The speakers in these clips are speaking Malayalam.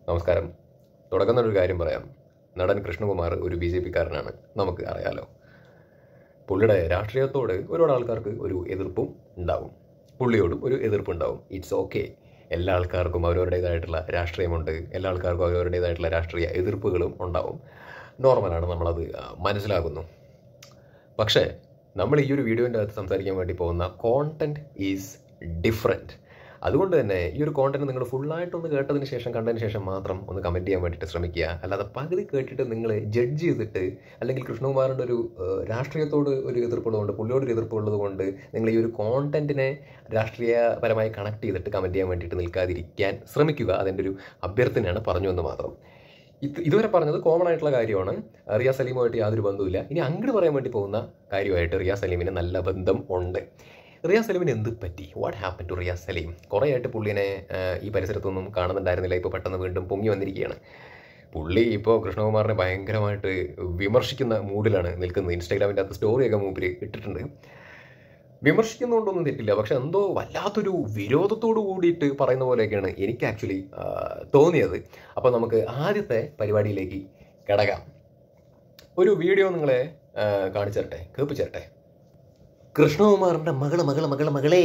നമസ്കാരം. തുടങ്ങുന്നൊരു കാര്യം പറയാം. നടൻ കൃഷ്ണകുമാർ ഒരു BJP-കാരനാണ്, നമുക്ക് അറിയാലോ. പുള്ളിയുടെ രാഷ്ട്രീയത്തോട് ഒരുപാട് ആൾക്കാർക്ക് ഒരു എതിർപ്പും ഉണ്ടാവും, പുള്ളിയോടും ഒരു എതിർപ്പുണ്ടാവും. It's okay. എല്ലാ ആൾക്കാർക്കും അവരവരുടേതായിട്ടുള്ള രാഷ്ട്രീയമുണ്ട്, എല്ലാ ആൾക്കാർക്കും അവരവരുടേതായിട്ടുള്ള രാഷ്ട്രീയ എതിർപ്പുകളും ഉണ്ടാവും. നോർമലാണ്, നമ്മളത് മനസ്സിലാക്കുന്നു. പക്ഷേ നമ്മൾ ഈ ഒരു വീഡിയോൻ്റെ അകത്ത് സംസാരിക്കാൻ വേണ്ടി പോകുന്ന കോണ്ടന്റ് ഈസ് ഡിഫറെൻറ്റ്. അതുകൊണ്ട് തന്നെ ഈ ഒരു കോണ്ടന്റ് നിങ്ങൾ ഫുള്ളായിട്ടൊന്ന് കേട്ടതിന് ശേഷം, കണ്ടതിന് ശേഷം മാത്രം ഒന്ന് കമൻറ്റ് ചെയ്യാൻ വേണ്ടിയിട്ട് ശ്രമിക്കുക. അല്ലാതെ പകുതി കേട്ടിട്ട് നിങ്ങൾ ജഡ്ജ് ചെയ്തിട്ട്, അല്ലെങ്കിൽ കൃഷ്ണകുമാറിൻ്റെ ഒരു രാഷ്ട്രീയത്തോട് ഒരു എതിർപ്പുള്ളതുകൊണ്ട്, പുള്ളിയോടൊരു എതിർപ്പുള്ളത് കൊണ്ട് നിങ്ങൾ ഈ ഒരു കോണ്ടന്റിനെ രാഷ്ട്രീയപരമായി കണക്ട് ചെയ്തിട്ട് കമൻറ്റ് ചെയ്യാൻ വേണ്ടിയിട്ട് നിൽക്കാതിരിക്കാൻ ശ്രമിക്കുക. അതിൻ്റെ ഒരു അഭ്യർത്ഥനയാണ്, പറഞ്ഞു എന്ന് മാത്രം. ഇതുവരെ പറഞ്ഞത് കോമൺ ആയിട്ടുള്ള കാര്യമാണ്. റിയാസ് സലീമുമായിട്ട് യാതൊരു ബന്ധവുമില്ല. ഇനി അങ്ങോട്ട് പറയാൻ വേണ്ടി പോകുന്ന കാര്യമായിട്ട് റിയാസ് സലീമിന് നല്ല ബന്ധം ഉണ്ട്. റിയാസ് സലീമിന് എന്ത് പറ്റി? What happen to Riyas Saleem? കുറേ ആയിട്ട് പുള്ളിനെ ഈ പരിസരത്തൊന്നും കാണുന്നുണ്ടായിരുന്നില്ല. ഇപ്പോൾ പെട്ടെന്ന് വീണ്ടും പൊങ്ങി വന്നിരിക്കുകയാണ്. പുള്ളി ഇപ്പോൾ കൃഷ്ണകുമാറിനെ ഭയങ്കരമായിട്ട് വിമർശിക്കുന്ന മൂഡിലാണ് നിൽക്കുന്നത്. ഇൻസ്റ്റാഗ്രാമിൻ്റെ അകത്ത് സ്റ്റോറിയൊക്കെ മൂപ്പര് ഇട്ടിട്ടുണ്ട്. വിമർശിക്കുന്നതുകൊണ്ടൊന്നും തെറ്റില്ല, പക്ഷെ എന്തോ വല്ലാത്തൊരു വിരോധത്തോട് കൂടിയിട്ട് പറയുന്ന പോലെയൊക്കെയാണ് എനിക്ക് ആക്ച്വലി തോന്നിയത്. അപ്പോൾ നമുക്ക് ആദ്യത്തെ പരിപാടിയിലേക്ക് കിടക്കാം. ഒരു വീഡിയോ നിങ്ങളെ കാണിച്ചു തരട്ടെ, കേൾപ്പിച്ചു തരട്ടെ. കൃഷ്ണകുമാറിന്റെ മകളേ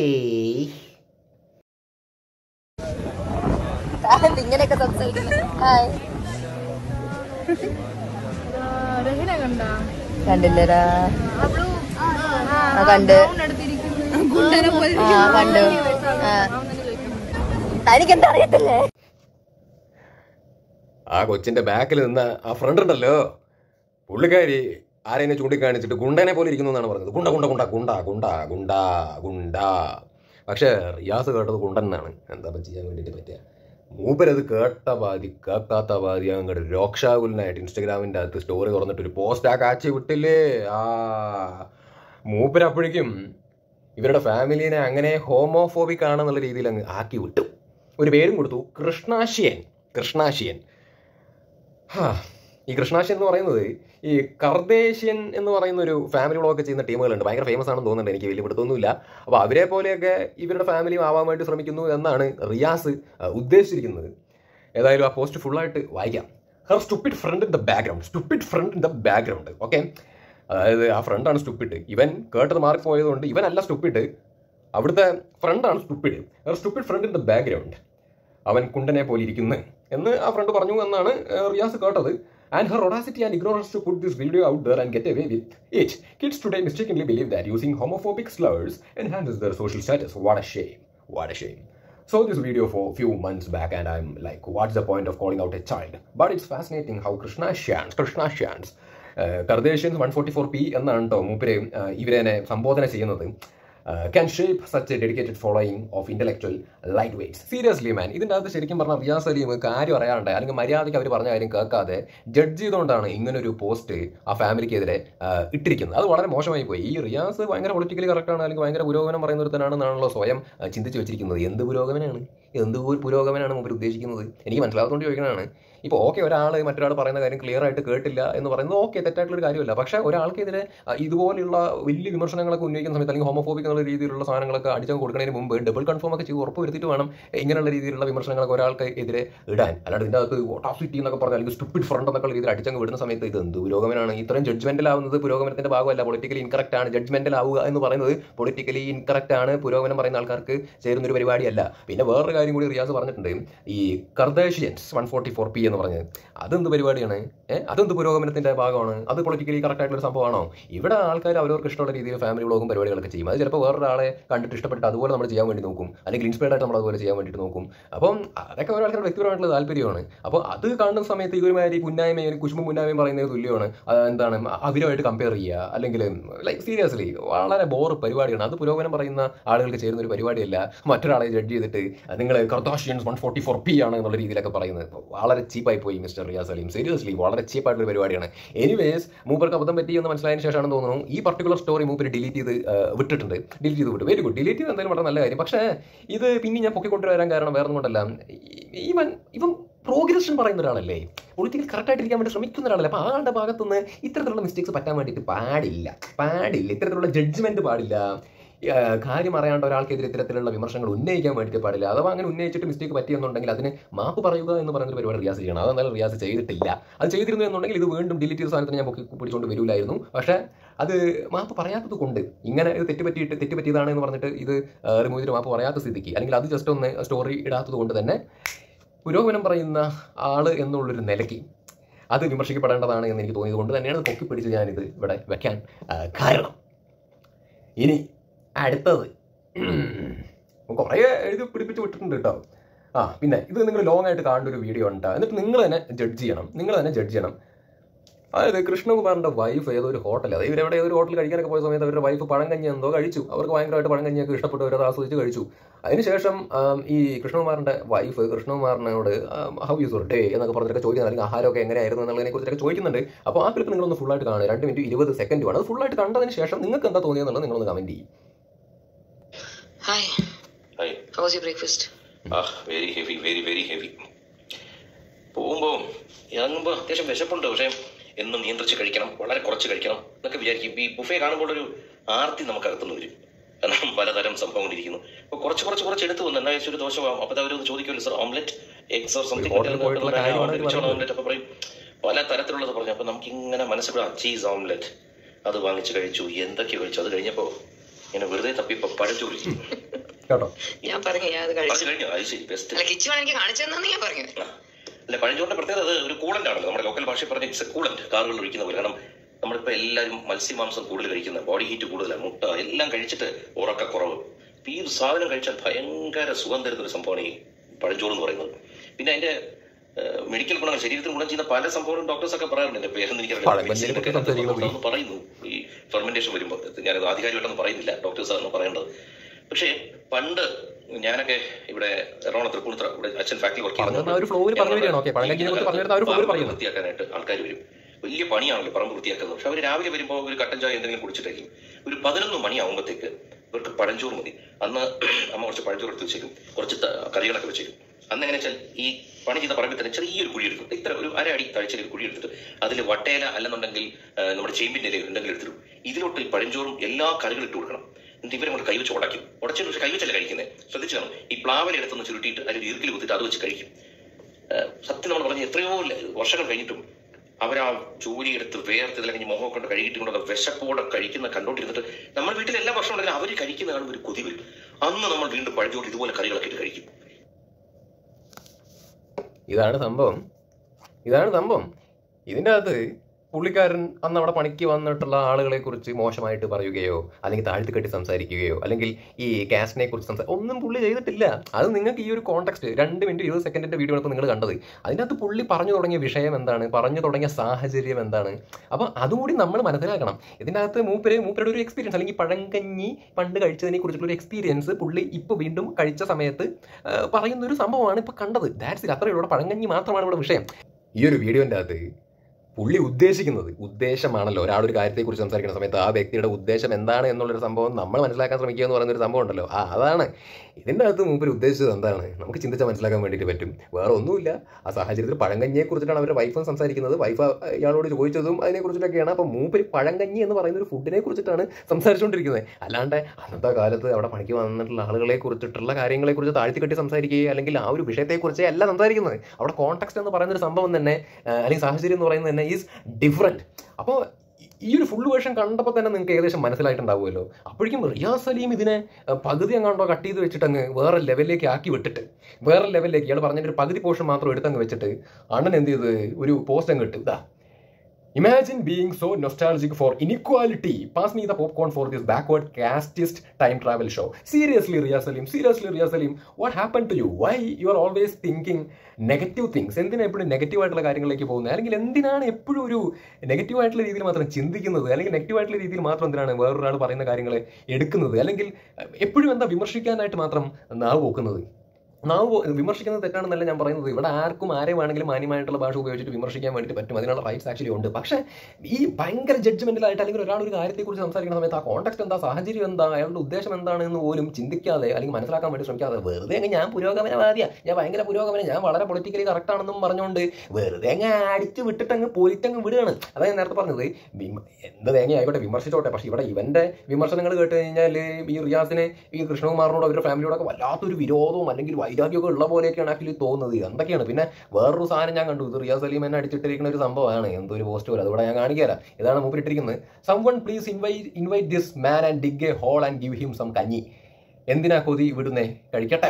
ഇങ്ങനെയൊക്കെ കണ്ടില്ലരാ? കണ്ട് കണ്ടു. തനിക്കെന്താ അറിയത്തില്ലേ? ആ കൊച്ചിന്റെ ബാക്കിൽ നിന്ന ആ ഫ്രണ്ട് ഉണ്ടല്ലോ, പുള്ളിക്കാരി ആരെയും ചൂണ്ടിക്കാണിച്ചിട്ട് ഗുണ്ടനെ പോലെ ഇരിക്കുന്നു എന്നാണ് പറഞ്ഞത്. ഗുണ്ട ഗുണ്ട ഗുണ്ട ഗുണ്ട ഗുണ്ട ഗുണ്ട ഗുണ്ട. പക്ഷെ റിയാസ് കേട്ടത് ഗുണ്ടൻ എന്നാണ്. എന്താ ചെയ്യാൻ വേണ്ടിയിട്ട് പറ്റുക? മൂപ്പരത് കേട്ട പാതി കേൾക്കാത്ത പാതി അങ്ങോട്ട് രോക്ഷാകുലനായിട്ട് ഇൻസ്റ്റഗ്രാമിൻ്റെ അകത്ത് സ്റ്റോറി തുറന്നിട്ടൊരു പോസ്റ്റ് കാച്ചി വിട്ടില്ലേ. മൂപ്പരപ്പോഴേക്കും ഇവരുടെ ഫാമിലീനെ അങ്ങനെ ഹോമോഫോബിക് ആണെന്നുള്ള രീതിയിൽ അങ്ങ് ആക്കി വിട്ടു. ഒരു പേരും കൊടുത്തു, കൃഷ്ണാശിയൻ. ഈ കൃഷ്ണാശിയൻ എന്ന് പറയുന്നത് ഈ കർദേശ്യൻ എന്ന് പറയുന്ന ഒരു ഫാമിലി വ്ളോഗ് ചെയ്യുന്ന ടീമുകളുണ്ട്. ഭയങ്കര ഫേമസ് ആണെന്ന് തോന്നുന്നുണ്ട്, എനിക്ക് വലിയ പിടുത്തൊന്നുമില്ല. അപ്പോൾ അവരെ പോലെയൊക്കെ ഇവരുടെ ഫാമിലിയും ആവാൻ വേണ്ടി ശ്രമിക്കുന്നു എന്നാണ് റിയാസ് ഉദ്ദേശിച്ചിരിക്കുന്നത്. ഏതായാലും ആ പോസ്റ്റ് ഫുള്ളായിട്ട് വായിക്കാം. Her stupid friend in the background. Okay, അതായത് ആ ഫ്രണ്ടാണ് സ്റ്റുപ്പിഡ്. ഇവൻ കേട്ടത് മാറിപ്പോയതുകൊണ്ട് ഇവനല്ല സ്റ്റുപ്പിഡ്, അവിടുത്തെ ഫ്രണ്ടാണ് stupid. Her stupid friend in the background. അവൻ കുണ്ടനെ പോലെ ഇരിക്കുന്നു എന്ന് ആ ഫ്രണ്ട് പറഞ്ഞു എന്നാണ് റിയാസ് കേട്ടത്. And her audacity and ignorance to put this video out there and get away with it. Kids today mistakenly believe that using homophobic slurs enhances their social status. What a shame. So this video for a few months back and I'm like, what's the point of calling out a child? But it's fascinating how Kardashians Kardashians 144p എന്നാണ് കേട്ടോ മൂപ്പര് ഇവരെ സംബോധന ചെയ്യുന്നത്. Can shape such a dedicated following of intellectual lightweights. Seriously man, ഇതിൻ്റെ അകത്ത് ശരിക്കും പറഞ്ഞാൽ റിയാസ് സലീം കാര്യം അറിയാണ്ട്, അല്ലെങ്കിൽ മര്യാദയ്ക്ക് അവർ പറഞ്ഞ കാര്യം കേൾക്കാതെ ജഡ്ജ് ചെയ്തുകൊണ്ടാണ് ഇങ്ങനൊരു പോസ്റ്റ് ആ ഫാമിലിക്കെതിരെ ഇട്ടിരിക്കുന്നത്. അത് വളരെ മോശമായി പോയി. ഈ റിയാസ് ഭയങ്കര പൊളിറ്റിക്കലി കറക്റ്റാണ്, അല്ലെങ്കിൽ ഭയങ്കര പുരോഗമനം പറയുന്ന ഒരുത്തനാണെന്നാണല്ലോ സ്വയം ചിന്തിച്ച് വെച്ചിരിക്കുന്നത്. എന്ത് പുരോഗമനാണ് മുമ്പ് ഉദ്ദേശിക്കുന്നത്? എനിക്ക് മനസ്സിലാകാത്തതുകൊണ്ട് ചോദിക്കുന്നതാണ്. ഇപ്പോൾ ഓക്കെ, ഒരാൾ മറ്റൊരാൾ പറയുന്ന കാര്യം ക്ലിയർ ആയിട്ട് കേട്ടില്ല എന്ന് പറയുന്നത് ഓക്കെ, തെറ്റായിട്ടുള്ളൊരു കാര്യമല്ല. പക്ഷേ ഒരാൾക്കെതിരെ ഇതുപോലെയുള്ള വലിയ വിമർശനങ്ങളൊക്കെ ഉന്നയിക്കുന്ന സമയത്ത്, അല്ലെങ്കിൽ ഹോമോഫോബിക് എന്നുള്ള രീതിയിലുള്ള സാധനങ്ങളൊക്കെ അടിച്ചാൽ കൊടുക്കുന്നതിന് മുമ്പ് ഡബിൾ കൺഫേം ഒക്കെ ചെയ്ത് ഉറപ്പ് വരുത്തിയിട്ട് വേണം ഇങ്ങനെയുള്ള രീതിയിലുള്ള വിമർശനങ്ങളൊക്കെ ഒരാൾക്ക് എതിരെ ഇടാൻ. അല്ലാണ്ട് ഇതിൻ്റെ അകത്ത് ഓട്ടാസിറ്റി എന്നൊക്കെ പറഞ്ഞാൽ, അല്ലെങ്കിൽ സ്റ്റുപ്പിഡ് ഫ്രണ്ട് എന്നൊക്കെ രീതിയിൽ അടിച്ചങ്ങ് വിടുന്ന സമയത്ത് ഇത് എന്ത് പുരോഗമനാണ്? ഇത്രയും ജഡ്ജ്മെന്റൽ ആവുന്നത് പുരോഗമനത്തിന്റെ ഭാഗമല്ല, പൊളിറ്റിക്കലി ഇൻകറക്റ്റ് ആണ്. ജഡ്ജ്മെന്റൽ ആവുക എന്ന് പറയുന്നത് പൊളിറ്റിക്കലി ഇൻകറക്റ്റ് ആണ്, പുരോഗമനം പറയുന്ന ആൾക്കാർക്ക് ചേരുന്നൊരു പരിപാടിയല്ല. പിന്നെ വേറൊരു കാര്യം കൂടി റിയാസ് പറഞ്ഞിട്ടുണ്ട്, ഈ കർദേഷ്യൻസ് 144p എന്ന് പറഞ്ഞത് അതെന്ത് പരിപാടിയാണ്? അതെന്ത് പുരോഗമനത്തിന്റെ ഭാഗമാണ്? അത് പൊളിറ്റിക്കലി കറക്റ്റ് ആയിട്ടുള്ള സംഭവമാണോ? ഇവിടെ ആൾക്കാർ അവരവർക്ക് ഇഷ്ടമുള്ള രീതിയിൽ ഫാമിലി വ്ളോഗും പരിപാടികളൊക്കെ ചെയ്യും. അത് ചിലപ്പോൾ വേറൊരാളെ കണ്ടിട്ട് ഇഷ്ടപ്പെട്ട് അതുപോലെ നമ്മൾ ചെയ്യാൻ വേണ്ടി നോക്കും, അല്ലെങ്കിൽ ഇൻസ്പയർഡ് ആയിട്ട് നമ്മൾ അതുപോലെ ചെയ്യാൻ വേണ്ടിയിട്ട് നോക്കും. അപ്പം അതൊക്കെ ഒരാൾക്കാരുടെ വ്യക്തിപരമായിട്ടുള്ള താല്പര്യമാണ്. അപ്പോൾ അത് കാണുന്ന സമയത്ത് ഇവരുമാതിരി കുന്നായ്മയും കുശുമ്പും കുന്നായ്മയും പറയുന്നത് തുല്യമാണ്. എന്താണ് അവരുമായിട്ട് കമ്പയർ ചെയ്യുക, അല്ലെങ്കിൽ ലൈക്ക് സീരിയസ്ലി വളരെ ബോറ് പരിപാടിയാണ്. അത് പുരോഗമനം പറയുന്ന ആളുകൾക്ക് ചേരുന്ന ഒരു പരിപാടിയല്ല. മറ്റൊരാളെ ജഡ്ജ് ചെയ്തിട്ട് നിങ്ങൾ കർദാഷിയൻസ് 144p ആണ് എന്നുള്ള രീതിയിലൊക്കെ പറയുന്നത് വളരെ ചീപ്പായി പോയി മിസ്റ്റർ റിയാസ് സലീം. സീരിയസ്ലി വളരെ ചീപ്പായിട്ടൊരു പരിപാടിയാണ്. എനിവേസ് മൂപ്പർക്ക് അബദ്ധം പറ്റി എന്ന് മനസ്സിലായതിനു ശേഷമാണെന്ന് തോന്നുന്നു ഈ പർട്ടിക്കുലർ സ്റ്റോറി മൂപ്പര് ഡിലീറ്റ് ചെയ്ത് വിട്ടിട്ടുണ്ട്. Very good. ഡിലീറ്റ് ചെയ്ത് എന്തായാലും വളരെ നല്ല കാര്യം. പക്ഷേ ഇത് പിന്നെ ഞാൻ പൊക്കിക്കൊണ്ടുവരാൻ കാരണം വേറെ ഒന്നും കൊണ്ടല്ല, ഇവൻ പ്രോഗ്രഷൻ പറയുന്ന ഒരാളല്ലേ, പൊളിറ്റിക്കൽ കറക്റ്റായിട്ടിരിക്കാൻ വേണ്ടി ശ്രമിക്കുന്ന ഒരാളല്ലേ. അപ്പോൾ ആളുടെ ഭാഗത്തുനിന്ന് ഇത്തരത്തിലുള്ള മിസ്റ്റേക്സ് പറ്റാൻ വേണ്ടിയിട്ട് പാടില്ല. ഇത്തരത്തിലുള്ള ജഡ്ജ്മെൻറ്റ് പാടില്ല. കാര്യം അറിയാണ്ട് ഒരാൾക്കെതിരെ ഇത്തരത്തിലുള്ള വിമർശനങ്ങൾ ഉന്നയിക്കാൻ വേണ്ടിയിട്ട് പാടില്ല. അഥവാ അങ്ങനെ ഉന്നയിച്ചിട്ട് മിസ്റ്റേക്ക് പറ്റിയെന്നുണ്ടെങ്കിൽ അതിന് മാപ്പ് പറയുക എന്ന് പറയുന്ന പരിപാടി റിയാസ് ചെയ്യണം. അതെന്നാലും റിയാസ് ചെയ്തിട്ടില്ല. അത് ചെയ്തിരുന്നു എന്നുണ്ടെങ്കിൽ ഇത് വീണ്ടും ഡിലീറ്റ് ചെയ്ത സാധനത്തിന് ഞാൻ പൊക്കി പിടിച്ചുകൊണ്ട് വരില്ലായിരുന്നു. പക്ഷേ അത് മാപ്പ് പറയാത്തത് കൊണ്ട് ഇങ്ങനെ ഇത് തെറ്റുപറ്റിയതാണ് എന്ന് പറഞ്ഞിട്ട് ഇത് റിമൂവ് ചെയ്തിട്ട് മാപ്പ് പറയാത്ത സ്ഥിതിക്ക്, അല്ലെങ്കിൽ അത് ജസ്റ്റ് ഒന്ന് സ്റ്റോറി ഇടാത്തത് കൊണ്ട് തന്നെ പുരോഗമനം പറയുന്ന ആള് എന്നുള്ളൊരു നിലയ്ക്ക് അത് വിമർശിക്കപ്പെടേണ്ടതാണ് എന്ന് എനിക്ക് തോന്നിയത് കൊണ്ട് തന്നെയാണ് പൊക്കി പിടിച്ച് ഞാനിത് ഇവിടെ വെക്കാൻ കാരണം. ഇനി അടുത്തത് കുറേ എഴുതി പിടിപ്പിച്ച് വിട്ടിട്ടുണ്ട് കേട്ടോ. പിന്നെ ഇത് നിങ്ങൾ ലോങ് ആയിട്ട് കാണേണ്ട ഒരു വീഡിയോ ഉണ്ട്. എന്നിട്ട് നിങ്ങൾ തന്നെ ജഡ്ജ് ചെയ്യണം. അതായത് കൃഷ്ണകുമാറിന്റെ വൈഫ് ഏതോ ഒരു ഹോട്ടൽ, അതായത് ഇവരെവിടെ ഏതൊരു ഹോട്ടൽ കഴിക്കാനൊക്കെ പോയ സമയത്ത് അവരുടെ വൈഫ് പഴങ്കഞ്ഞി എന്തോ കഴിച്ചു. അവർക്ക് ഭയങ്കരമായിട്ട് പഴങ്കഞ്ഞിയൊക്കെ ഇഷ്ടപ്പെട്ടു, അവരത് ആസ്വദിച്ച് കഴിച്ചു. അതിനുശേഷം ഈ കൃഷ്ണകുമാറിന്റെ വൈഫ് കൃഷ്ണകുമാറിനോട് ഹൗ യൂസ് ഡേ എന്നൊക്കെ പറഞ്ഞിട്ടൊക്കെ ചോദിക്കുന്നത്, അല്ലെങ്കിൽ ആഹാരമൊക്കെ എങ്ങനെയായിരുന്നു എന്നുള്ളതിനെ കുറിച്ചൊക്കെ ചോദിക്കുന്നുണ്ട്. അപ്പോൾ ആ ക്ലിപ്പ് നിങ്ങളൊന്ന് ഫുള്ളായിട്ട് കാണുക. 2 മിനിറ്റ് 20 സെക്കൻഡുമാണ്. അത് ഫുള്ളായിട്ട് കണ്ടതിന് ശേഷം നിങ്ങൾക്ക് എന്താ തോന്നിയെന്നുള്ളത് നിങ്ങളൊന്ന് കമന്റ് ചെയ്യും. Hi. How was your breakfast? Very heavy. ഇറങ്ങുമ്പോൾ അത്യാവശ്യം വിശപ്പുണ്ട്. പക്ഷേ എന്നും നിയന്ത്രിച്ച് കഴിക്കണം, വളരെ കുറച്ച് കഴിക്കണം എന്നൊക്കെ വിചാരിക്കും. ഈ ബുഫേ കാണുമ്പോൾ ഒരു ആർത്തി നമുക്കകത്തുനിന്ന് വരും. കാരണം പലതരം സംഭവങ്ങൾ ഇരിക്കുന്നു. അപ്പോൾ കുറച്ച് എടുത്ത് വന്നു. എന്നാ ഒരു ദോശ ആവും. അപ്പോൾ അവരൊന്ന് ചോദിക്കുമല്ലോ, sir omelette eggs or something omelette. അപ്പോൾ പറയും പല തരത്തിലുള്ളത് പറഞ്ഞു. അപ്പോൾ നമുക്കിങ്ങനെ മനസ്സിലാ ചീസ് ഓംലെറ്റ് അത് വാങ്ങിച്ച് കഴിച്ചു, എന്തൊക്കെയോ കഴിച്ചു. അത് കഴിഞ്ഞപ്പോൾ ഇങ്ങനെ വെറുതെ തപ്പിപ്പോ പഴച്ചോറി ഞാൻ പറഞ്ഞു കഴിഞ്ഞു. അത് ശരി, ബെസ്റ്റ്. കിച്ചു എനിക്ക് കാണിച്ചു തന്നെ ഞാൻ പറഞ്ഞു. അല്ല, പഴഞ്ചോറിന്റെ പ്രത്യേകത അത് ഒരു കൂളന്റ് ആണല്ലോ. നമ്മുടെ ലോക്കൽ ഭാഷയിൽ പറഞ്ഞ ഇറ്റ്സ് എ കൂളന്റ്. കാറുകളിൽ ഒഴിക്കുന്ന പോലെ. കാരണം നമ്മളിപ്പോൾ എല്ലാവരും മത്സ്യമാംസം കൂടുതൽ കഴിക്കുന്ന, ബോഡി ഹീറ്റ് കൂടുതലാണ്, മുട്ട എല്ലാം കഴിച്ചിട്ട് ഉറക്കക്കുറവ്. ഈ ഒരു സാധനം കഴിച്ചാൽ ഭയങ്കര സുഖം തരുന്നൊരു സംഭവമാണ് ഈ പഴഞ്ചോറ് എന്ന് പറയുന്നത്. പിന്നെ അതിന്റെ മെഡിക്കൽ ഗുണങ്ങൾ, ശരീരത്തിന് ഗുണം ചെയ്യുന്ന പല സംഭവങ്ങളും ഡോക്ടേഴ്സ് ഒക്കെ പറയാറുണ്ട്. എന്റെ പേരെന്ന് എനിക്കറിയാം പറയുന്നു. ഈ ഫെർമെന്റേഷൻ വരുമ്പോൾ ഞാനത് ആധികാരികമായിട്ടൊന്നും പറയുന്നില്ല, ഡോക്ടേഴ്സ് ആണ് പറയേണ്ടത്. പക്ഷേ പണ്ട് ഞാനൊക്കെ ഇവിടെ എറണാകുളം തൃപ്പൂണിത്തുറ ഇവിടെ അച്ഛൻ ഫാക്ടറി വർക്ക് വൃത്തിയാക്കാനായിട്ട് ആൾക്കാർ വരും. വലിയ പണിയാണല്ലോ പറമ്പ് വൃത്തിയാക്കുന്നത്. പക്ഷെ അവർ രാവിലെ വരുമ്പോൾ ഒരു കട്ടൻ ചായ എന്തെങ്കിലും കുടിച്ചിട്ടായിരിക്കും. ഒരു 11 മണിയാകുമ്പോഴത്തേക്ക് ഇവർക്ക് പഴഞ്ചോറ് മതി. അന്ന് അമ്മ കുറച്ച് പഴഞ്ചോറ് എടുത്ത് വെച്ചേക്കും, കുറച്ച് കറികളൊക്കെ വെച്ചേക്കും. അന്ന് എങ്ങനെ വെച്ചാൽ ഈ പണി ചെയ്ത പറമ്പിൽ തന്നെ ചെറിയൊരു കുഴി എടുക്കും. ഇത്ര ഒരു 1 അടി താഴ്ചയിൽ ഒരു കുഴി എടുത്തിട്ട് അതിൽ വട്ടയില അല്ലെന്നുണ്ടെങ്കിൽ നമ്മുടെ ചേമ്പിന്റെ ഇല ഉണ്ടെങ്കിൽ എടുത്തിടും. ഇതിലോട്ട് ഈ പഴഞ്ചോറും എല്ലാ കറികളും ഇട്ട് കൊടുക്കണം. എന്നിട്ട് ഇവരെ കൊണ്ട് കൈവച്ച് ഉടയ്ക്കും. ഉടച്ചിട്ട് പക്ഷെ കൈവച്ചല്ല കഴിക്കുന്നത്, ശ്രദ്ധിച്ചു കാണും. ഈ പ്ലാവല എടുത്തൊന്ന് ചുരുട്ടിയിട്ട് അതിൽ ഈർക്കിൽ കുത്തിയിട്ട് അത് വെച്ച് കഴിക്കും. സത്യം നമ്മൾ പറഞ്ഞ് എത്രയോ വർഷങ്ങൾ കഴിഞ്ഞിട്ടും അവരാ ജോലി എടുത്ത് വേർത്ത് അല്ലെങ്കിൽ മുഖം കൊണ്ട് കഴുകിയിട്ട് കൊണ്ടൊക്കെ വിശപ്പോടെ കഴിക്കുന്ന കണ്ടോണ്ടിരുന്നിട്ട് നമ്മൾ വീട്ടിൽ എല്ലാ വർഷവും ഉണ്ടെങ്കിലും അവർ കഴിക്കുന്ന കാണുമ്പോൾ ഒരു കൊതി വരും. അന്ന് നമ്മൾ വീണ്ടും പഴഞ്ചോറ് ഇതുപോലെ കറികളൊക്കെ ഇട്ട് കഴിക്കും. ഇതാണ് സംഭവം. ഇതിൻ്റെ അകത്ത് പുള്ളിക്കാരൻ അന്ന് അവിടെ പണിക്ക് വന്നിട്ടുള്ള ആളുകളെ കുറിച്ച് മോശമായിട്ട് പറയുകയോ അല്ലെങ്കിൽ താഴ്ത്തി കെട്ടി സംസാരിക്കുകയോ അല്ലെങ്കിൽ ഈ കാസ്റ്റിനെ കുറിച്ച് ഒന്നും പുള്ളി ചെയ്തിട്ടില്ല. അത് നിങ്ങൾക്ക് ഈ ഒരു കോണ്ടെക്സ്റ്റ് 2 മിനിറ്റ് 20 സെക്കൻഡിന്റെ വീഡിയോ ആണ് നിങ്ങൾ കണ്ടത്. അതിനകത്ത് പുള്ളി പറഞ്ഞു തുടങ്ങിയ വിഷയം എന്താണ്, പറഞ്ഞു തുടങ്ങിയ സാഹചര്യം എന്താണ്, അപ്പോൾ അതുകൂടി നമ്മൾ മനസ്സിലാക്കണം. ഇതിൻ്റെ അകത്ത് മൂപ്പരുടെ ഒരു എക്സ്പീരിയൻസ്, അല്ലെങ്കിൽ പഴങ്കഞ്ഞി പണ്ട് കഴിച്ചതിനെ കുറിച്ചുള്ള ഒരു എക്സ്പീരിയൻസ് പുള്ളി ഇപ്പോൾ വീണ്ടും കഴിച്ച സമയത്ത് പറയുന്ന ഒരു സംഭവമാണ് ഇപ്പോൾ കണ്ടത്. That's it. അത്രയുള്ള പഴങ്കഞ്ഞി മാത്രമാണ് ഇവിടെ വിഷയം. ഈ ഒരു വീഡിയോൻ്റെ അകത്ത് പുള്ളി ഉദ്ദേശമാണല്ലോ ഒരാളൊരു കാര്യത്തെക്കുറിച്ച് സംസാരിക്കുന്ന സമയത്ത് ആ വ്യക്തിയുടെ ഉദ്ദേശം എന്താണ് എന്നുള്ളൊരു സംഭവം നമ്മൾ മനസ്സിലാക്കാൻ ശ്രമിക്കുക എന്ന് പറയുന്നൊരു സംഭവം ഉണ്ടല്ലോ. അതാണ് ഇതിൻ്റെ അകത്ത് മൂപ്പര് ഉദ്ദേശിച്ചത്. എന്താണ് നമുക്ക് ചിന്തിച്ചാൽ മനസ്സിലാക്കാൻ വേണ്ടിയിട്ട് പറ്റും. വേറെ ഒന്നുമില്ല. ആ സാഹചര്യത്തിൽ പഴങ്കഞ്ഞിയെ കുറിച്ചിട്ടാണ് അവരുടെ വൈഫും സംസാരിക്കുന്നത്. വൈഫ് ഇയാളോട് ചോദിച്ചതും അതിനെക്കുറിച്ചിട്ടൊക്കെയാണ്. അപ്പോൾ മൂപ്പര് പഴങ്കഞ്ഞി എന്ന് പറയുന്ന ഒരു ഫുഡിനെ കുറിച്ചിട്ടാണ് സംസാരിച്ചുകൊണ്ടിരിക്കുന്നത്. അല്ലാണ്ട് അന്നത്തെ കാലത്ത് അവിടെ പണിക്ക് വന്നിട്ടുള്ള ആളുകളെ കുറിച്ചിട്ടുള്ള കാര്യങ്ങളെക്കുറിച്ച് താഴ്ത്തിക്കെട്ടി സംസാരിക്കുകയോ അല്ലെങ്കിൽ ആ ഒരു വിഷയത്തെക്കുറിച്ചേ അല്ല സംസാരിക്കുന്നത്. അവിടെ കോണ്ടെക്സ്റ്റ് എന്ന് പറയുന്നൊരു സംഭവം തന്നെ, അല്ലെങ്കിൽ സാഹചര്യം എന്ന് പറയുന്നത് തന്നെ ഈസ് ഡിഫറെൻറ്റ്. അപ്പോൾ ഈ ഒരു ഫുൾ വേർഷൻ കണ്ടപ്പോൾ തന്നെ നിങ്ങൾക്ക് ഏകദേശം മനസ്സിലായിട്ടുണ്ടാവുമല്ലോ. അപ്പോഴേക്കും റിയാസ് സലീം ഇതിനെ പകുതി അങ്ങാണ്ടോ കട്ട് ചെയ്ത് വെച്ചിട്ട് അങ്ങ് വേറെ ലെവലിലേക്ക് ആക്കി വിട്ടിട്ട്, വേറെ ലെവലിലേക്ക് ഇയാൾ പറഞ്ഞിട്ട് ഒരു പകുതി പോർഷൻ മാത്രം എടുത്തങ്ങ് വെച്ചിട്ട് അണ്ണൻ എന്ത് ചെയ്ത് ഒരു പോസ്റ്റ് അങ്ങ് ഇട്ട്, ഇതാ Imagine being so nostalgic for inequality. Pass me the popcorn for this backward casteist time travel show. Seriously, Riaz Salim, what happened to you? Why you are always thinking negative things? എന്തിനാ എപ്പോഴും നെഗറ്റീവ് ആയിട്ടുള്ള കാര്യങ്ങളിലേക്ക് പോകുന്നത്? അല്ലെങ്കിൽ എന്തിനാണ് എപ്പോഴും ഒരു നെഗറ്റീവ് ആയിട്ടുള്ള രീതിയിൽ മാത്രം ചിന്തിക്കുന്നത്? അല്ലെങ്കിൽ നെഗറ്റീവ് ആയിട്ടുള്ള രീതിയിൽ മാത്രം എന്തിനാണ് വേറൊരാൾ പറയുന്ന കാര്യങ്ങൾ എടുക്കുന്നത്? അല്ലെങ്കിൽ എപ്പോഴും എന്താ വിമർശിക്കാനായിട്ട് മാത്രം നാവ് പോക്കുന്നത്? നാവ് വിമർശിക്കുന്നത് തെറ്റാണെന്നല്ല ഞാൻ പറയുന്നത്. ഇവിടെ ആർക്കും ആരെ വേണമെങ്കിലും മാന്യമായിട്ടുള്ള ഭാഷ ഉപയോഗിച്ചിട്ട് വിമർശിക്കാൻ വേണ്ടിയിട്ട് പറ്റും. അതിനുള്ള റൈറ്റ്സ് ആക്ച്വലി ഉണ്ട്. പക്ഷേ ഈ ഭയങ്കര ജഡ്ജ്മെന്റലായിട്ട് അല്ലെങ്കിൽ ഒരാൾ ഒരു കാര്യത്തെക്കുറിച്ച് സംസാരിക്കുന്ന സമയത്ത് ആ കോൺടെക്സ്റ്റ് എന്താ, സാഹചര്യം എന്താ, അയാളുടെ ഉദ്ദേശം എന്താണെന്ന് പോലും ചിന്തിക്കാതെ അല്ലെങ്കിൽ മനസ്സിലാക്കാൻ വേണ്ടി ശ്രമിക്കാതെ വെറുതെ അങ്ങ് ഞാൻ പുരോഗമനവാദിയാ, ഞാൻ ഭയങ്കര പുരോഗമനം, ഞാൻ വളരെ പൊളിറ്റിക്കലി കറക്റ്റ് ആണെന്നും പറഞ്ഞുകൊണ്ട് വെറുതെ അങ്ങ് അടിച്ച് വിട്ടിട്ടങ്ങ് പൊലിറ്റങ്ങ് വിടുകയാണ്. അതാണ് ഞാൻ നേരത്തെ പറഞ്ഞത്. എന്ത് തേങ്ങ ആയിക്കോട്ടെ വിമർശിച്ചോട്ടെ, പക്ഷേ ഇവിടെ ഇവന്റെ വിമർശനങ്ങൾ കേട്ട് കഴിഞ്ഞാൽ ഈ റിയാസിനെ ഈ കൃഷ്ണകുമാറിനോട് അവരുടെ ഫാമിലിയോടൊക്കെ വല്ലാത്തൊരു വിരോധവും അല്ലെങ്കിൽ വൈരാഗ്യമൊക്കെ ഉള്ള പോലെയൊക്കെയാണ് ആക്ച്വലി തോന്നുന്നത്. എന്തൊക്കെയാണ്. പിന്നെ വേറൊരു സാധനം ഞാൻ കണ്ടു. ഇത് റിയാസ് സലീം എന്നെ അടിച്ചിട്ടിരിക്കുന്ന ഒരു സംഭവമാണ്. എന്തൊരു പോസ്റ്റ് പോലെ അതിവിടെ ഞാൻ കാണിക്കാറ്. ഇതാണ് മൂപ്പിലിട്ടിരിക്കുന്നത്. someone please invite this man and dig a hole and give him some കഞ്ഞി. എന്തിനാ കൊതി വിടുന്നേ, കഴിക്കട്ടെ.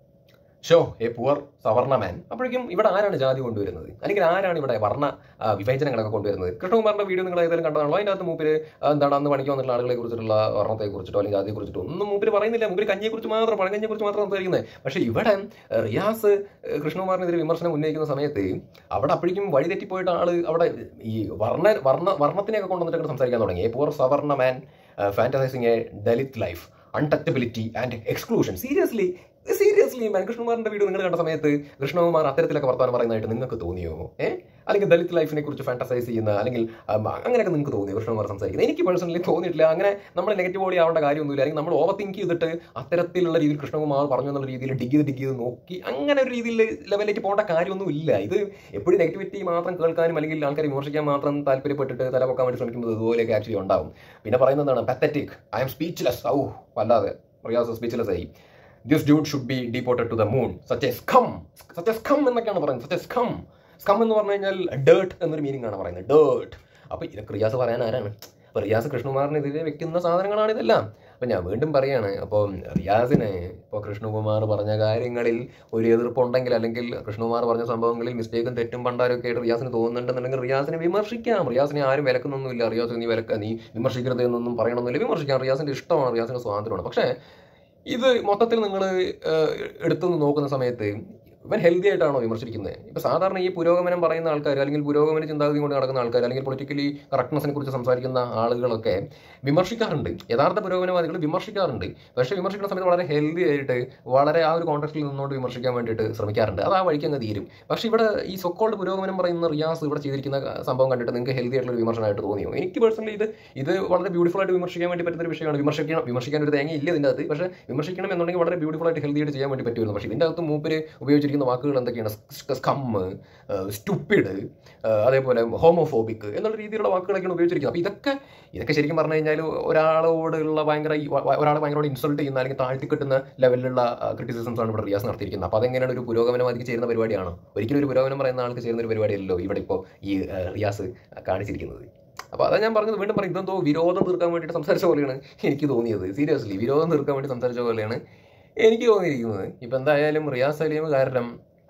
ഷോ എ പുവർ സവർണ മാൻ. അപ്പോഴേക്കും ഇവിടെ ആരാണ് ജാതി കൊണ്ടുവരുന്നത്, അല്ലെങ്കിൽ ആരാണ് ഇവിടെ വർണ്ണ വിവേചനങ്ങളൊക്കെ കൊണ്ടുവരുന്നത്? കൃഷ്ണകുമാറിന്റെ വീഡിയോ നിങ്ങൾ ഏതായാലും കണ്ടതാണല്ലോ. അതിൻ്റെ അകത്ത് മൂപ്പര് എന്താണ് അന്ന് പണിക്ക് വന്നിട്ടുള്ള ആളുകളെ കുറിച്ചിട്ടുള്ള വർണ്ണത്തെക്കുറിച്ചിട്ടോ അല്ലെങ്കിൽ ജാതിയെക്കുറിച്ചിട്ടോ ഒന്നും മൂപ്പര് പറയുന്നില്ല. മൂപ്പര് കഞ്ഞിയെക്കുറിച്ച് മാത്രം, പഴങ്കഞ്ഞിയെക്കുറിച്ച് മാത്രം സംസാരിക്കുന്നത്. പക്ഷേ ഇവിടെ റിയാസ് കൃഷ്ണകുമാറിനെതിരെ വിമർശനം ഉന്നയിക്കുന്ന സമയത്ത് അവിടെ അപ്പോഴേക്കും വഴിതെറ്റിപ്പോയിട്ട് ആള് അവിടെ ഈ വർണ്ണത്തിനെയൊക്കെ കൊണ്ടുവന്നിട്ട് സംസാരിക്കാൻ തുടങ്ങി. A poor savarna man fantasizing a Dalit life, untouchability and exclusion. Seriously കൃഷ്ണകുമാറിന്റെ വീഡിയോ നിങ്ങൾ കണ്ട സമയത്ത് കൃഷ്ണകുമാർ അത്തരത്തിലൊക്കെ വർത്താനം പറയുന്നതായിട്ട് നിങ്ങൾക്ക് തോന്നിയോ? അല്ലെങ്കിൽ ദലിത് ലൈഫിനെ കുറിച്ച് ഫാന്റസൈസ് ചെയ്യുന്ന അല്ലെങ്കിൽ അങ്ങനെയൊക്കെ നിങ്ങൾക്ക് തോന്നിയോ കൃഷ്ണകുമാർ സംസാരിക്കുന്നത്? എനിക്ക് പേഴ്സണലി തോന്നിയിട്ടില്ല. അങ്ങനെ നമ്മൾ നെഗറ്റീവ് ബോഡി ആവേണ്ട കാര്യമൊന്നുമില്ല. അല്ലെങ്കിൽ നമ്മൾ ഓവർ തിങ്ക് ചെയ്തിട്ട് അത്തരത്തിലുള്ള രീതിയിൽ കൃഷ്ണകുമാർ പറഞ്ഞു എന്നുള്ള രീതിയിൽ ഡിഗ് ചെയ്ത് നോക്കി അങ്ങനെ ഒരു രീതിയിൽ ലെവലിലേക്ക് പോകേണ്ട കാര്യമൊന്നും ഇല്ല. ഇത് എപ്പോഴും നെഗറ്റിവിറ്റി മാത്രം കേൾക്കാനും അല്ലെങ്കിൽ ആൾക്കാരെ വിമർശിക്കാൻ മാത്രം താല്പര്യപ്പെട്ടിട്ട് തലപൊക്കാൻ വേണ്ടി ശ്രമിക്കുന്നത് ഇതുപോലെയൊക്കെ ആക്ച്വലി ഉണ്ടാവും. പിന്നെ പറയുന്നതാണ് പത്തറ്റിക്, ഐ എം സ്പീച്ച്ലെസ്. വല്ലാതെ റിയാസ് സ്പീച്ച്ലെസ് ആയി. This dude should be deported to the moon. Such a scum എന്നൊക്കെയാണ് പറയുന്നത്. such a scum എന്ന് പറഞ്ഞു കഴിഞ്ഞാൽ ഡേർട്ട് എന്നൊരു മീനിങ് ആണ് പറയുന്നത്. ഡേർട്ട്. അപ്പോൾ ഇതൊക്കെ റിയാസ് പറയാൻ ആരാണ്? അപ്പോൾ റിയാസ് കൃഷ്ണകുമാറിനെതിരെ വെക്കുന്ന സാധനങ്ങളാണ് ഇതെല്ലാം. അപ്പം ഞാൻ വീണ്ടും പറയാണ്, അപ്പോൾ റിയാസിന് ഇപ്പോൾ കൃഷ്ണകുമാർ പറഞ്ഞ കാര്യങ്ങളിൽ ഒരു എതിർപ്പുണ്ടെങ്കിൽ അല്ലെങ്കിൽ കൃഷ്ണകുമാർ പറഞ്ഞ സംഭവങ്ങളിൽ മിസ്റ്റേക്കും തെറ്റും പണ്ടാരൊക്കെ ആയിട്ട് റിയാസിന് തോന്നുന്നുണ്ടെന്നുണ്ടെങ്കിൽ റിയാസിനെ വിമർശിക്കാം. റിയാസിനെ ആരും വിലക്കുന്നൊന്നുമില്ല. റിയാസ് നീ വിമർശിക്കരുത് എന്നൊന്നും പറയണമെന്നില്ല. വിമർശിക്കാം. റിയാസിൻ്റെ ഇഷ്ടമാണ്, റിയാസിൻ്റെ സ്വാതന്ത്ര്യമാണ്. പക്ഷേ ഇത് മൊത്തത്തിൽ നിങ്ങൾ എടുത്തു നോക്കുന്ന സമയത്ത് ഇവൻ ഹെൽത്തി ആയിട്ടാണോ വിമർശിക്കുന്നത്? ഇപ്പോൾ സാധാരണ ഈ പുരോഗമനം പറയുന്ന ആൾക്കാർ അല്ലെങ്കിൽ പുരോഗമന ചിന്താഗതി കൊണ്ട് നടക്കുന്ന ആൾക്കാർ അല്ലെങ്കിൽ പൊളിറ്റിക്കലി കറക്റ്റ്നെസ്സിനെ കുറിച്ച് സംസാരിക്കുന്ന ആളുകളൊക്കെ വിമർശിക്കാറുണ്ട്. യഥാർത്ഥ പുരോഗമനവാദികൾ വിമർശിക്കാറുണ്ട്. പക്ഷേ വിമർശിക്കുന്ന സമയത്ത് വളരെ ഹെൽത്തി ആയിട്ട് വളരെ ആ ഒരു കോൺടെക്സ്റ്റിൽ നിന്നുകൊണ്ട് വിമർശിക്കാൻ വേണ്ടിയിട്ട് ശ്രമിക്കാറുണ്ട്. അത് ആ വഴിക്ക് അങ്ങ് തീരും. പക്ഷേ ഇവിടെ ഈ സോക്കോൾഡ് പുരോഗമനം പറയുന്ന റിയാസ് ഇവിടെ ചെയ്തിരിക്കുന്ന സംഭവം കണ്ടിട്ട് നിങ്ങൾക്ക് ഹെൽത്തി ആയിട്ടുള്ള ഒരു വിമർശനമായിട്ട് തോന്നിയോ? എനിക്ക് പേഴ്സണലി ഇത് വളരെ ബ്യൂട്ടിഫുൾ ആയിട്ട് വിമർശിക്കാൻ വേണ്ടി പറ്റുന്ന ഒരു വിഷയമാണ്. വിമർശിക്കാൻ ഒരു തേങ്ങ ഇല്ല ഇതിൻ്റെ അകത്ത്. പക്ഷേ വിമർശിക്കണം എന്നുണ്ടെങ്കിൽ വളരെ ബ്യൂട്ടിഫുൾ ആയിട്ട് ഹെൽത്തി ആയിട്ട് ചെയ്യാൻ വേണ്ടി പറ്റുമായിരുന്നു. പക്ഷേ ഇതിൻ്റെ അകത്ത് മൂപ്പര് ഉപയോഗിച്ചിരിക്കുന്ന വാക്കുകൾ എന്തൊക്കെയാണ്? സ്കം, സ്റ്റുപ്പിഡ്, അതേപോലെ ഹോമോഫോബിക് എന്നുള്ള രീതിയിലുള്ള വാക്കുകളൊക്കെയാണ് ഉപയോഗിച്ചിരിക്കുന്നത്. അപ്പോൾ ഇതൊക്കെ ശരിക്കും പറഞ്ഞു കഴിഞ്ഞാൽ ഒരാളോടുള്ള ഒരാളെ ഭയങ്കര ഇൻസൾട്ട് ചെയ്യുന്ന അല്ലെങ്കിൽ താഴ്ത്തിക്കെട്ടുന്ന ലെവലിലുള്ള ക്രിറ്റിസിസംസ് ആണ് ഇവിടെ റിയാസ് നടത്തിയിരിക്കുന്നത്. അപ്പോൾ അതെങ്ങനെയാണ് ഒരു പുരോഗമനവാദിക്ക് ചേരുന്ന പരിപാടിയാണോ? ഒരിക്കലും ഒരു പുരോഗമനം പറയുന്ന ആൾക്ക് ചേരുന്ന ഒരു പരിപാടിയല്ലോ ഇവിടെ ഇപ്പോൾ ഈ റിയാസ് കാണിച്ചിരിക്കുന്നത്. അപ്പോൾ അതാണ് ഞാൻ പറഞ്ഞത്. വീണ്ടും പറയും, ഇതെന്തോ വിരോധം തീർക്കാൻ വേണ്ടിയിട്ട് സംസാരിച്ച പോലെയാണ് എനിക്ക് തോന്നിയത്. സീരിയസ്ലി വിരോധം തീർക്കാൻ വേണ്ടി സംസാരിച്ച പോലെയാണ് എനിക്ക് തോന്നിയിരിക്കുന്നത്. ഇപ്പം എന്തായാലും റിയാസ് സലീം കാരണം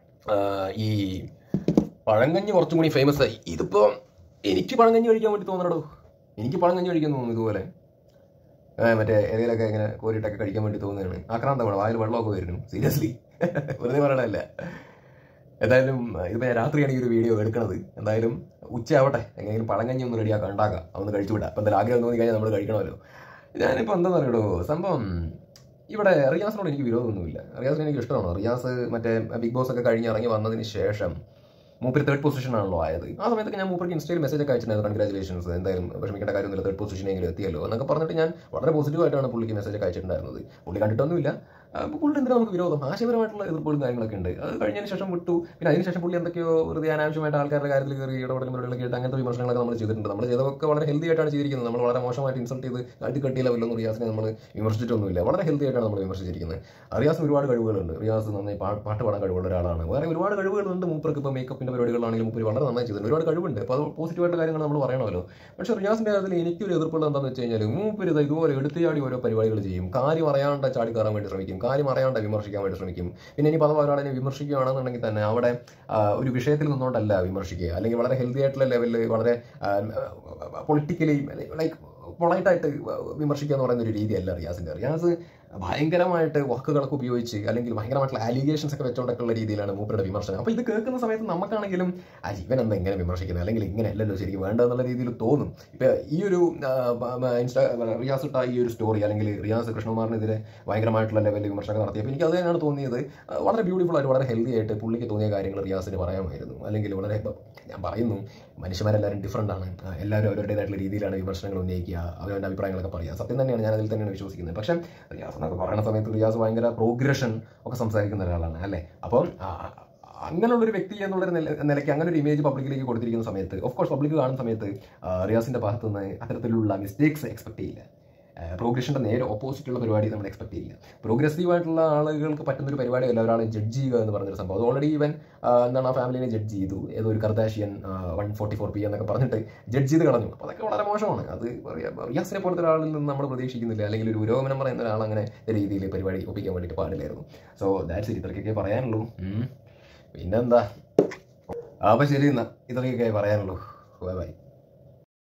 ഈ പഴങ്കഞ്ഞി കുറച്ചും കൂടി ഫേമസ് ആയി. ഇതിപ്പോൾ എനിക്ക് പഴങ്കഞ്ഞി കഴിക്കാൻ വേണ്ടി തോന്നണോ? എനിക്ക് പഴങ്കഞ്ഞി കഴിക്കാൻ തോന്നുന്നു. ഇതുപോലെ മറ്റേ ഏതെങ്കിലുമൊക്കെ ഇങ്ങനെ കോരിട്ടൊക്കെ കഴിക്കാൻ വേണ്ടി തോന്നുന്നതാണ്. ആക്രാന്തമാണ്, വായിൽ വെള്ളമൊക്കെ വരുന്നു. സീരിയസ്ലി വെറുതെ പറയണല്ല. എന്തായാലും ഇതിപ്പോൾ ഞാൻ രാത്രിയാണ് ഈ ഒരു വീഡിയോ എടുക്കണത്. എന്തായാലും ഉച്ചയാവട്ടെ, എങ്ങനെയെങ്കിലും പഴങ്കഞ്ഞി ഒന്ന് റെഡിയാക്കാം, ഉണ്ടാക്കാം, അതൊന്ന് കഴിച്ചു വിടാം. അപ്പം എന്തായാലും ആഗ്രഹം തോന്നി കഴിഞ്ഞാൽ നമ്മൾ കഴിക്കണമല്ലോ. ഞാനിപ്പോൾ എന്താ പറയടോ സംഭവം, ഇവിടെ റിയാസിനോട് എനിക്ക് വിരോധമൊന്നുമില്ല. റിയാസിനെ എനിക്ക് ഇഷ്ടമാണ്. റിയാസ് മറ്റേ ബിഗ് ബോസ് ഒക്കെ കഴിഞ്ഞ് ഇറങ്ങി വന്നതിന് ശേഷം മൂപ്പര് 3rd പൊസിഷനാണല്ലോ ആയത്. ആ സമയത്തൊക്കെ ഞാൻ മൂപ്പർക്ക് ഇൻസ്റ്റയിൽ മെസ്സേജ് ഒക്കെ അയച്ചിട്ടുണ്ടായിരുന്നു, കൺഗ്രാജുലേഷൻസ്, എന്തായാലും വിഷമിക്കേണ്ട കാര്യമൊന്നുമില്ല, 3rd പൊസിഷനെങ്കിലും എത്തിയല്ലോ എന്നൊക്കെ പറഞ്ഞിട്ട് ഞാൻ വളരെ പോസിറ്റീവായിട്ടാണ് പുള്ളിക്ക് മെസ്സേജ് ഒക്കെ അയച്ചിട്ടുണ്ടായിരുന്നത്. പുള്ളി കണ്ടിട്ടൊന്നുമില്ല. പുള്ളിയുടെ എന്തിനാണ് നമുക്ക് വിരോധം? ആശയപരമായിട്ടുള്ള എതിർപ്പുകളും കാര്യങ്ങളൊക്കെ ഉണ്ട്. അത് കഴിഞ്ഞതിന് ശേഷം വിട്ടു. പിന്നെ അതിനുശേഷം പുള്ളി എന്തൊക്കെയോ വെറുതെ അനാവശ്യമായിട്ട് ആൾക്കാരുടെ കാര്യത്തിൽ കയറി ഇടപെടലുകളിലൊക്കെ ആയിട്ട് അങ്ങനത്തെ വിമർശനങ്ങളൊക്കെ നമ്മൾ ചെയ്തിട്ടുണ്ട്. നമ്മൾ ചെയ്തതൊക്കെ വളരെ ഹെൽത്തി ആയിട്ടാണ് ചെയ്തിരിക്കുന്നത്. നമ്മൾ വളരെ മോശമായിട്ട് ഇൻസൾട്ട് ചെയ്ത് കട്ടിയിലവല്ലോ റിയാസിനെ നമ്മൾ വിമർശിച്ചിട്ടൊന്നുമില്ല. വളരെ ഹെൽത്തി ആയിട്ടാണ് നമ്മൾ വിമർശിച്ചിരിക്കുന്നത്. റിയാസിന് ഒരുപാട് കഴിവുകളുണ്ട്. റിയാസ് നന്നായി പാട്ട് പാടാൻ കഴിവുള്ള ഒരാളാണ്. വേറെ ഒരുപാട് കഴിവുകളുണ്ട് മൂപ്പർക്ക്. ഇപ്പോൾ മേക്കപ്പിൻ്റെ പരിപാടികളാണെങ്കിലും മൂപ്പര് വളരെ നന്നായി ചെയ്തിട്ടുണ്ട്. ഒരുപാട് കഴിവുണ്ട്. അപ്പോൾ അത് പോസിറ്റീവായിട്ട് കാര്യങ്ങൾ നമ്മൾ പറയണമല്ലോ. പക്ഷേ റിയാസിൻ്റെ കാര്യത്തിൽ എനിക്കൊരു എതിർപ്പുള്ളത് എന്താണെന്ന് വെച്ച് കഴിഞ്ഞാൽ മൂപ്പര് ഇതുപോലെ എടുത്തുചാടി ഓരോ പരിപാടികൾ ചെയ്യും. കാര്യം അറിയാണ്ട് ചാടി കയറാൻ വേണ്ടി ശ്രമിക്കും. കാര്യം അറിയാണ്ട് വിമർശിക്കാൻ വേണ്ടി ശ്രമിക്കും. പിന്നെ ഇനി പദം ഒരാളെ വിമർശിക്കുകയാണെന്നുണ്ടെങ്കിൽ തന്നെ അവിടെ ഒരു വിഷയത്തിൽ നിന്നുകൊണ്ടല്ല വിമർശിക്കുക, അല്ലെങ്കിൽ വളരെ ഹെൽത്തി ആയിട്ടുള്ള ലെവലിൽ വളരെ പൊളിറ്റിക്കലി ലൈക്ക് പൊളൈറ്റായിട്ട് വിമർശിക്കുക എന്ന് പറയുന്ന ഒരു രീതിയല്ല റിയാസിൻ്റെ. റിയാസ് ഭയങ്കരമായിട്ട് വാക്കുകളൊക്കെ ഉപയോഗിച്ച് അല്ലെങ്കിൽ ഭയങ്കരമായിട്ടുള്ള അലിഗേഷൻസ് ഒക്കെ വെച്ചുകൊണ്ടൊക്കെയുള്ള രീതിയിലാണ് മൂപ്പരുടെ വിമർശനം. അപ്പോൾ ഇത് കേൾക്കുന്ന സമയത്ത് നമുക്കാണെങ്കിലും ഇവൻ എന്താ ഇങ്ങനെ വിമർശിക്കുന്നത്, അല്ലെങ്കിൽ ഇങ്ങനെ അല്ലല്ലോ ശരിക്കും വേണ്ടതെന്നുള്ള രീതിയിൽ തോന്നും. ഇപ്പം ഈ ഒരു റിയാസ് ഇട്ട ഈ ഒരു സ്റ്റോറി, അല്ലെങ്കിൽ റിയാസ് കൃഷ്ണകുമാറിനെതിരെ ഭയങ്കരമായിട്ടുള്ള ലെവലിൽ വിമർശനം നടത്തിയപ്പോൾ എനിക്ക് അത് തന്നെയാണ് തോന്നിയത്. വളരെ ബ്യൂട്ടിഫുൾ ആയിട്ട് വളരെ ഹെൽത്തി ആയിട്ട് പുള്ളിക്ക് തോന്നിയ കാര്യങ്ങൾ റിയാസിന് പറയാമായിരുന്നു. അല്ലെങ്കിൽ വളരെ, ഞാൻ പറയുന്നു, മനുഷ്യന്മാരെല്ലാവരും ഡിഫറൻ്റ് ആണ്, എല്ലാവരും അവരുടേതായിട്ടുള്ള രീതിയിലാണ് വിമർശനങ്ങൾ ഉന്നയിക്കുക, അവരുടെ അഭിപ്രായങ്ങളൊക്കെ പറയുക. സത്യം തന്നെയാണ്, ഞാൻ അതിൽ തന്നെയാണ് വിശ്വസിക്കുന്നത്. പക്ഷേ റിയാസ് എന്നൊക്കെ പറയുന്ന സമയത്ത് റിയാസ് ഭയങ്കര പ്രോഗ്രഷൻ ഒക്കെ സംസാരിക്കുന്ന ഒരാളാണ് അല്ലേ. അപ്പം അങ്ങനെയുള്ളൊരു വ്യക്തി എന്നുള്ളൊരു നിലയ്ക്ക് അങ്ങനെ ഒരു ഇമേജ് പബ്ലിക്കിലേക്ക് കൊടുത്തിരിക്കുന്ന സമയത്ത്, ഓഫ് കോഴ്സ് പബ്ലിക് കാണുന്ന സമയത്ത് റിയാസിന്റെ ഭാഗത്തു നിന്ന് അത്തരത്തിലുള്ള മിസ്റ്റേക്സ് എക്സ്പെക്ട് ചെയ്യില്ല. പ്രോഗ്രഷൻ്റെ നേരെ ഓപ്പോസിറ്റുള്ള പരിപാടി നമ്മൾ എക്സ്പെക്ട് ചെയ്യില്ല. പ്രോഗ്രസീവായിട്ടുള്ള ആളുകൾക്ക് പറ്റുന്നൊരു പരിപാടിയല്ല ഒരാളെ ജഡ്ജ് ചെയ്യുക എന്ന് പറഞ്ഞൊരു സംഭവം. അത് ഓൾറെഡി ഇവൻ എന്താണ് ആ ഫാമിലിനെ ജഡ്ജ് ചെയ്തു. ഏതോ ഒരു കർദാഷിയൻ 144p എന്നൊക്കെ പറഞ്ഞിട്ട് ജഡ്ജ് ചെയ്ത് കളഞ്ഞു. അപ്പോൾ അതൊക്കെ വളരെ മോശമാണ്. അത് റിയാസിനെ പോലത്തെ ഒരാളിൽ നിന്ന് നമ്മൾ പ്രതീക്ഷിക്കുന്നില്ല. അല്ലെങ്കിൽ ഒരു പുരോഗമനം പറയുന്ന ഒരാൾ അങ്ങനെ രീതിയിൽ പരിപാടി ഒപ്പിക്കാൻ വേണ്ടിയിട്ട് പാടില്ലായിരുന്നു. So that's it. ഇത്രയൊക്കെ പറയാനുള്ളൂ. പിന്നെന്താ, അപ്പോൾ ശരി, എന്നാൽ ഇത്രയൊക്കെ പറയാനുള്ളൂ. Bye by.